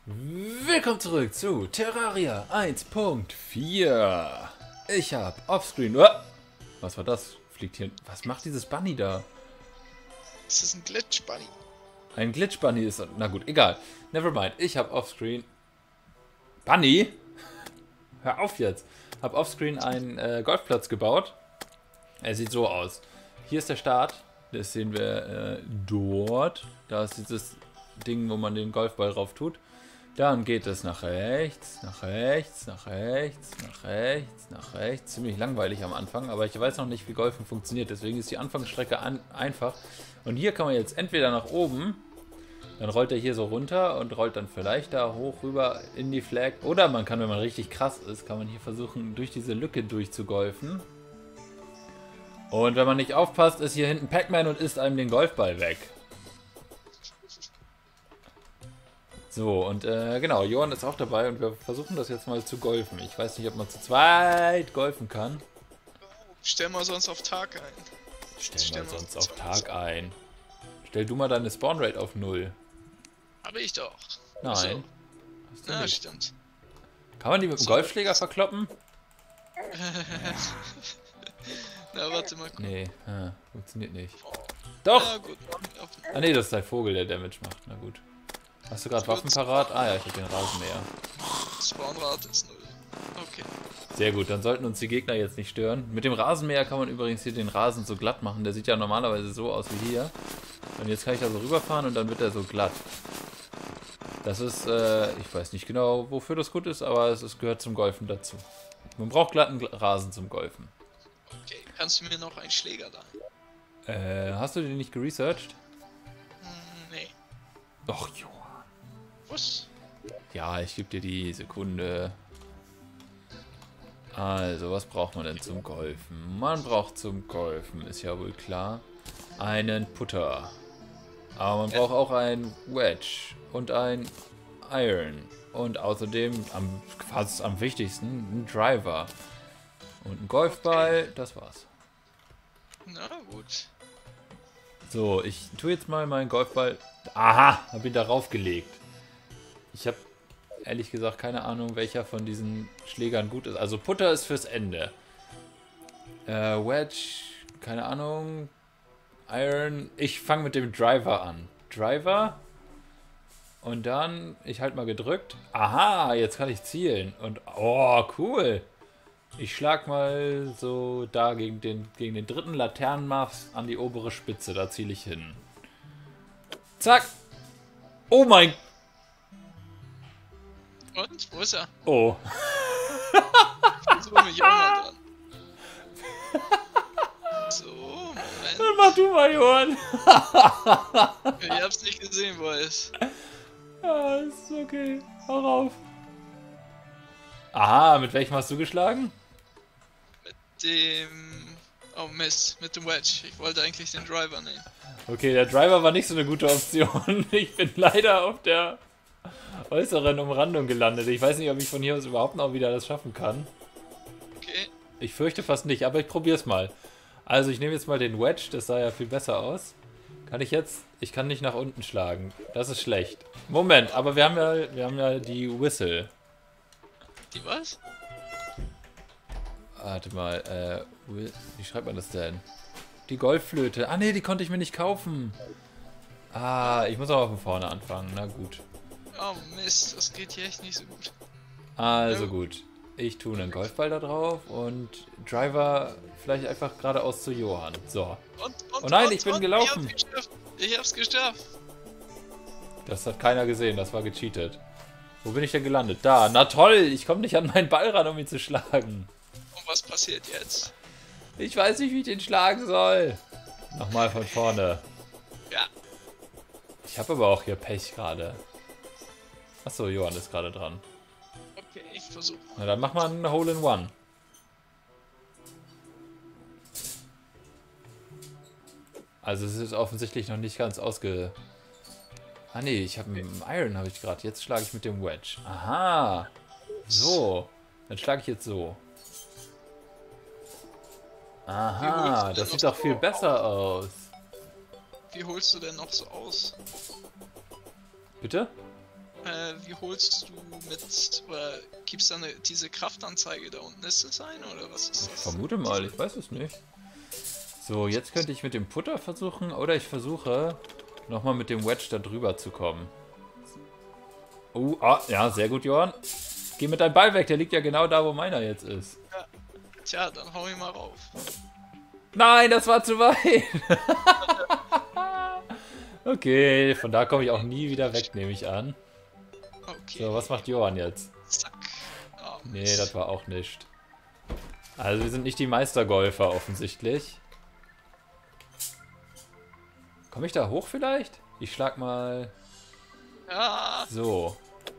Willkommen zurück zu Terraria 1.4. Ich habe offscreen... Oh, was war das? Fliegt hier... Was macht dieses Bunny da? Das ist ein Glitch Bunny. Ein Glitch Bunny ist... Na gut, egal. Nevermind. Ich habe offscreen... Bunny? Hör auf jetzt. Habe offscreen einen Golfplatz gebaut. Er sieht so aus. Hier ist der Start. Das sehen wir dort. Da ist dieses Ding, wo man den Golfball rauf tut. Dann geht es nach rechts, nach rechts, nach rechts, nach rechts, nach rechts. Ziemlich langweilig am Anfang, aber ich weiß noch nicht, wie Golfen funktioniert. Deswegen ist die Anfangsstrecke einfach. Und hier kann man jetzt entweder nach oben, dann rollt er hier so runter und rollt dann vielleicht da hoch rüber in die Flag. Oder man kann, wenn man richtig krass ist, kann man hier versuchen, durch diese Lücke durchzugolfen. Und wenn man nicht aufpasst, ist hier hinten Pac-Man und isst einem den Golfball weg. So, und genau, Johann ist auch dabei und wir versuchen das jetzt mal zu golfen. Ich weiß nicht, ob man zu zweit golfen kann. Stell mal sonst auf Tag ein. Stell mal sonst auf Tag ein. Stell du mal deine Spawnrate auf 0. Habe ich doch. Nein. So. Ja, stimmt. Kann man die mit dem Golfschläger verkloppen? Na, warte mal. Nee, funktioniert nicht. Doch! Ja, gut. Ah nee, das ist der Vogel, der Damage macht. Na gut. Hast du gerade Waffen parat? Ah ja, ich hab den Rasenmäher. Spawnrate ist 0. Okay. Sehr gut, dann sollten uns die Gegner jetzt nicht stören. Mit dem Rasenmäher kann man übrigens hier den Rasen so glatt machen. Der sieht ja normalerweise so aus wie hier. Und jetzt kann ich da so rüberfahren und dann wird er so glatt. Das ist, ich weiß nicht genau, wofür das gut ist, aber es gehört zum Golfen dazu. Man braucht glatten Rasen zum Golfen. Okay, kannst du mir noch einen Schläger da? Hast du den nicht geresearched? Nee. Och, Johann. Was? Ja, ich gebe dir die Sekunde. Also, was braucht man denn zum Golfen? Man braucht zum Golfen, ist ja wohl klar, einen Putter. Aber man braucht auch ein Wedge und ein Iron. Und außerdem, fast am wichtigsten, einen Driver. Und ein Golfball, das war's. Na gut. So, ich tue jetzt mal meinen Golfball... Aha, habe ihn darauf gelegt. Ich habe ehrlich gesagt keine Ahnung, welcher von diesen Schlägern gut ist. Also Putter ist fürs Ende. Wedge, keine Ahnung. Iron, ich fange mit dem Driver an. Driver. Und dann, ich halte mal gedrückt. Aha, jetzt kann ich zielen. Und, oh, cool. Ich schlag mal so da gegen den dritten Laternenmast an die obere Spitze. Da ziele ich hin. Zack. Oh mein... Und? Wo ist er? Oh. So, mich auch mal dran. So, Moment. Dann mach du mal, Johann. Ich hab's nicht gesehen, wo er ist. Ja, ist okay. Hau rauf. Aha, mit welchem hast du geschlagen? Dem... Oh Mist, mit dem Wedge. Ich wollte eigentlich den Driver nehmen. Okay, der Driver war nicht so eine gute Option. Ich bin leider auf der äußeren Umrandung gelandet. Ich weiß nicht, ob ich von hier aus überhaupt noch wieder das schaffen kann. Okay. Ich fürchte fast nicht, aber ich probier's mal. Also ich nehme jetzt mal den Wedge, das sah ja viel besser aus. Kann ich jetzt... Ich kann nicht nach unten schlagen. Das ist schlecht. Moment, aber wir haben ja die Whistle. Die was? Warte mal, wie schreibt man das denn? Die Golfflöte. Ah ne, die konnte ich mir nicht kaufen. Ah, ich muss aber von vorne anfangen. Na gut. Oh Mist, das geht hier echt nicht so gut. Also gut. Ich tue einen Golfball da drauf und Driver vielleicht einfach geradeaus zu Johann. So. Oh nein, ich bin gelaufen. Ich hab's geschafft. Das hat keiner gesehen, das war gecheatet. Wo bin ich denn gelandet? Da. Na toll, ich komme nicht an meinen Ball ran, um ihn zu schlagen. Und was passiert jetzt? Ich weiß nicht, wie ich den schlagen soll. Nochmal von vorne. Ja. Ich habe aber auch hier Pech gerade. Achso, Johann ist gerade dran. Okay, ich versuche. Na dann mach mal ein Hole in One. Also es ist offensichtlich noch nicht ganz ausge... Ah nee, ich habe mit dem Iron habe ich gerade. Jetzt schlage ich mit dem Wedge. Aha. So. Dann schlage ich jetzt so. Aha, das sieht doch viel besser aus. Wie holst du denn noch so aus? Bitte? Wie holst du mit, oder gibt's da diese Kraftanzeige da unten? Ist das eine oder was ist Ich das? vermute mal, ich weiß es nicht. So, jetzt könnte ich mit dem Putter versuchen, oder ich versuche nochmal mit dem Wedge da drüber zu kommen. Ja, sehr gut, Johann. Geh mit deinem Ball weg, der liegt ja genau da, wo meiner jetzt ist. Ja. Tja, dann hau ich mal rauf. Nein, das war zu weit. Okay, von da komme ich auch nie wieder weg, nehme ich an. Okay. So, was macht Johann jetzt? Zack. Oh, Nee, Mist. das war auch nicht. Also wir sind nicht die Meistergolfer offensichtlich. Komme ich da hoch vielleicht? Ich schlag mal... Ja. So.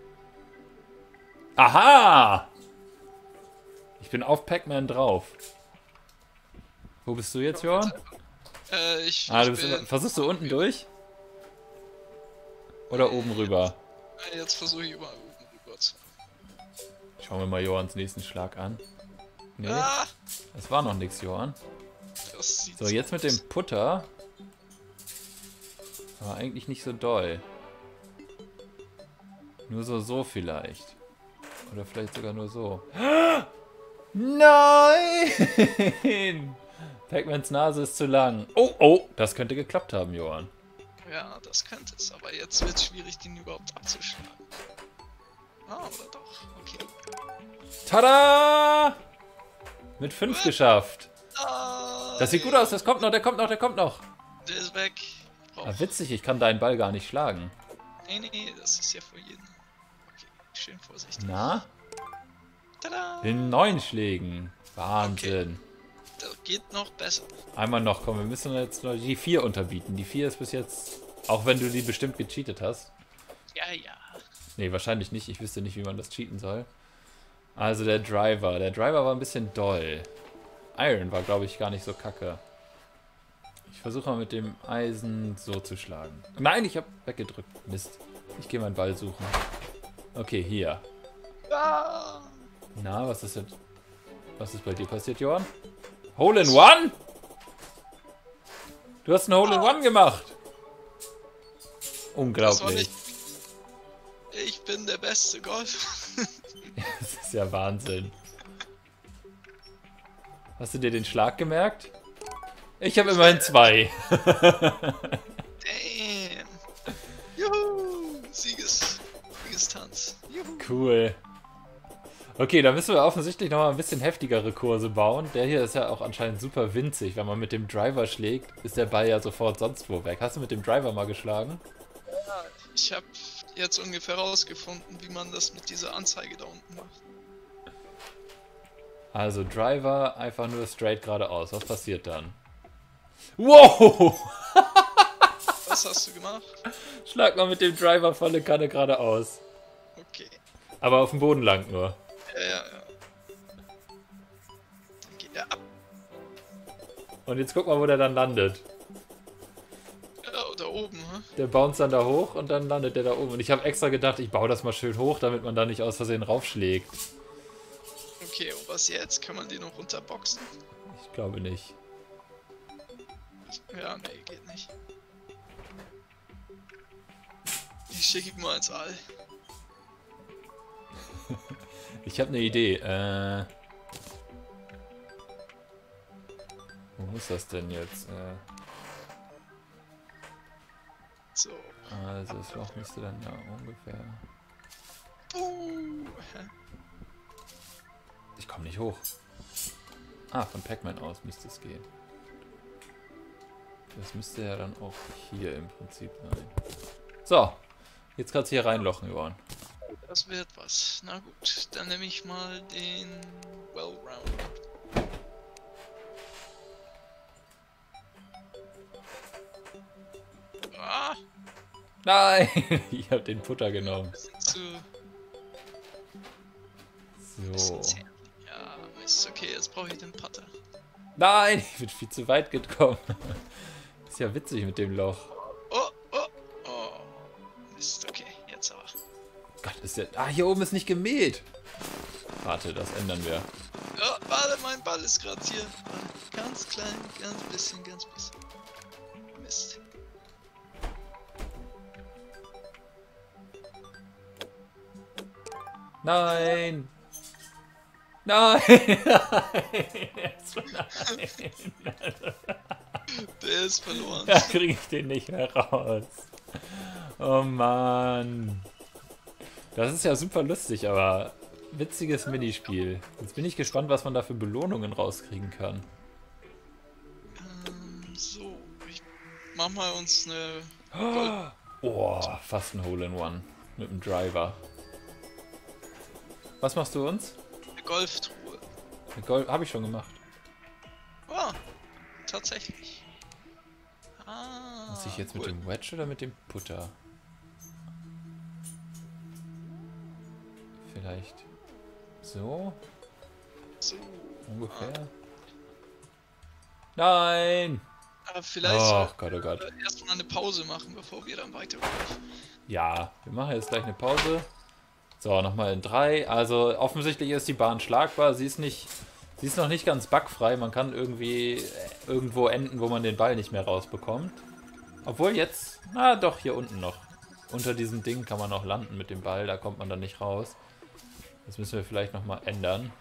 Aha! Ich bin auf Pac-Man drauf. Wo bist du jetzt, Johann? Ich Du bist bin... versuchst du unten durch? Oder oben rüber? Jetzt versuche ich über oben rüber zu. Schauen wir mal Johanns nächsten Schlag an. Nee, Ah, es war noch nichts, Johann. das sieht So, jetzt mit dem aus. Putter. Aber eigentlich nicht so doll. Nur so vielleicht. Oder vielleicht sogar nur so. Nein! Pac-Mans Nase ist zu lang. Oh, das könnte geklappt haben, Johann. Ja, das könnte es, aber jetzt wird es schwierig, den überhaupt abzuschlagen. Ah, oder doch? Okay. Tada! Mit 5 geschafft. Ah, Das sieht gut aus, das kommt noch, der kommt noch, der kommt noch. der ist weg. Witzig, ich kann deinen Ball gar nicht schlagen. Nee, das ist ja für jeden. Okay, schön vorsichtig. Na? Tada! In 9 Schlägen. Wahnsinn. Das geht noch besser. Einmal noch, komm, wir müssen jetzt noch die 4 unterbieten. Die 4 ist bis jetzt, auch wenn du die bestimmt gecheatet hast. Ja. Nee, wahrscheinlich nicht. Ich wüsste nicht, wie man das cheaten soll. Also der Driver. Der Driver war ein bisschen doll. Iron war, glaube ich, gar nicht so kacke. Ich versuche mal mit dem Eisen so zu schlagen. Nein, ich habe weggedrückt. Mist. Ich gehe meinen Ball suchen. Okay, hier. Ah, Na, was ist jetzt? Was ist bei dir passiert, Johann? Hole in One? Du hast ein Hole in One gemacht. das war Unglaublich. nicht. Ich bin der beste Golfer. Das ist ja Wahnsinn. Hast du dir den Schlag gemerkt? Ich habe immerhin 2. Damn. Juhu. Siegestanz. Juhu. Cool. Okay, da müssen wir offensichtlich noch mal ein bisschen heftigere Kurse bauen. Der hier ist ja auch anscheinend super winzig. Wenn man mit dem Driver schlägt, ist der Ball ja sofort sonst wo weg. Hast du mit dem Driver mal geschlagen? Ja, ich habe jetzt ungefähr rausgefunden, wie man das mit dieser Anzeige da unten macht. Also Driver einfach nur straight geradeaus. Was passiert dann? Wow! Was hast du gemacht? Schlag mal mit dem Driver volle Kanne geradeaus. Okay. Aber auf dem Boden lang nur. Ja. Dann geht er ab. Und jetzt guck mal, wo der dann landet. Ja, da oben, hä? Der bounce dann da hoch und dann landet der da oben. Und ich habe extra gedacht, ich baue das mal schön hoch, damit man da nicht aus Versehen raufschlägt. Okay, und was jetzt? Kann man den noch runterboxen? Ich glaube nicht. Ja, nee, geht nicht. Ich schicke ihn mal ins All. Ich habe eine Idee. Wo muss das denn jetzt? So. Also das Loch müsste dann ja ungefähr... Ich komme nicht hoch. Von Pac-Man aus müsste es gehen. Das müsste ja dann auch hier im Prinzip sein. So, jetzt kannst du hier reinlochen, Johann. Das wird was. Na gut, dann nehme ich mal den Well-Round. Ah, Nein, ich habe den Putter genommen. bisschen zu... So. Bisschen zäh. Ja, ist okay, jetzt brauche ich den Putter. Nein, ich bin viel zu weit gekommen. Ist ja witzig mit dem Loch. Oh. Mist, okay, jetzt aber. Gott, ist der... hier oben ist nicht gemäht. Warte, das ändern wir. Oh, warte, mein Ball ist gerade hier. Ganz klein, ganz bisschen. Mist. Nein! Nein! Nein! Der ist verloren. Da kriege ich den nicht mehr raus. Oh Mann. Das ist ja super lustig, aber witziges Minispiel. Jetzt bin ich gespannt, was man da für Belohnungen rauskriegen kann. So, ich mach mal uns eine Oh, fast ein Hole-in-One mit dem Driver. Was machst du uns? Golftruhe. Eine Golf habe ich schon gemacht. Ah, tatsächlich. Ah, Muss ich jetzt mit cool. dem Wedge oder mit dem Putter? Vielleicht so So. ungefähr. Nein! Aber vielleicht Oh sollten Gott, oh Gott. wir erstmal eine Pause machen, bevor wir dann weiter. Ja, wir machen jetzt gleich eine Pause. So, nochmal in 3. Also offensichtlich ist die Bahn schlagbar. Sie ist noch nicht ganz bugfrei. Man kann irgendwie irgendwo enden, wo man den Ball nicht mehr rausbekommt. Obwohl jetzt, na doch, hier unten noch. Unter diesem Ding kann man noch landen mit dem Ball. Da kommt man dann nicht raus. Das müssen wir vielleicht nochmal ändern.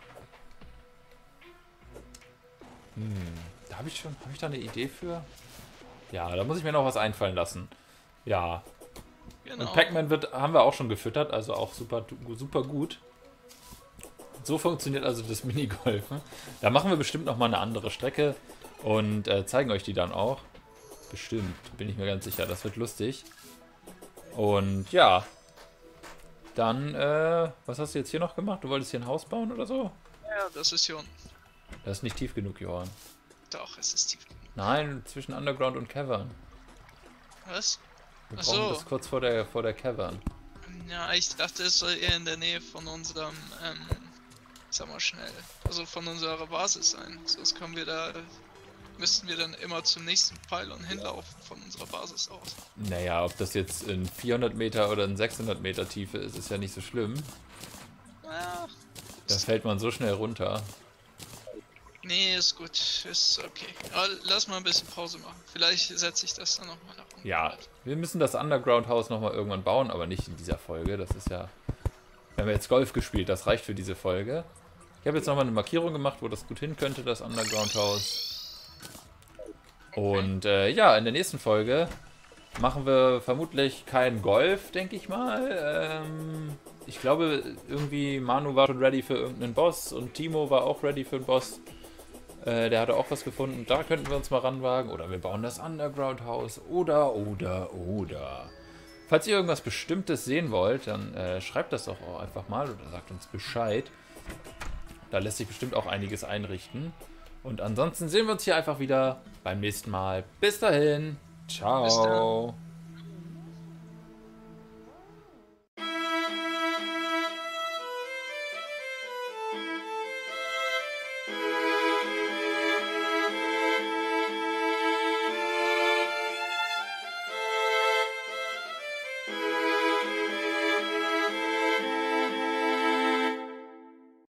Da habe ich da eine Idee für? Ja, da muss ich mir noch was einfallen lassen. Ja. Genau. Und Pac-Man haben wir auch schon gefüttert, also auch super, super gut. So funktioniert also das Minigolfen. Da machen wir bestimmt nochmal eine andere Strecke und zeigen euch die dann auch. Bestimmt, bin ich mir ganz sicher. Das wird lustig. Und ja. Dann, was hast du jetzt hier noch gemacht? Du wolltest hier ein Haus bauen oder so? Ja, das ist hier unten. Das ist nicht tief genug, Johann. Doch, es ist tief. Nein, zwischen Underground und Cavern. Was? Wir Ach brauchen so. das kurz vor der Cavern. Ja, ich dachte, es soll eher in der Nähe von unserem, sag mal schnell, also von unserer Basis sein. Sonst können wir da, müssten wir dann immer zum nächsten Pylon hinlaufen von unserer Basis aus. Naja, ob das jetzt in 400 Meter oder in 600 Meter Tiefe ist, ist ja nicht so schlimm. Ja, Da fällt man so schnell runter. nee, ist gut, ist okay. Aber lass mal ein bisschen Pause machen. Vielleicht setze ich das dann nochmal nach unten. Ja, wir müssen das Underground-Haus nochmal irgendwann bauen, aber nicht in dieser Folge. Das ist ja... Wir haben jetzt Golf gespielt, das reicht für diese Folge. Ich habe jetzt nochmal eine Markierung gemacht, wo das gut hin könnte, das Underground-Haus. Und ja, in der nächsten Folge machen wir vermutlich kein Golf, denke ich mal. Ich glaube, irgendwie Manu war schon ready für irgendeinen Boss und Timo war auch ready für einen Boss. Der hatte auch was gefunden. Da könnten wir uns mal ranwagen. Oder wir bauen das Underground-Haus. Oder. Falls ihr irgendwas Bestimmtes sehen wollt, dann schreibt das doch auch einfach mal oder sagt uns Bescheid. Da lässt sich bestimmt auch einiges einrichten. Und ansonsten sehen wir uns hier einfach wieder beim nächsten Mal. Bis dahin. Ciao. Bis dann.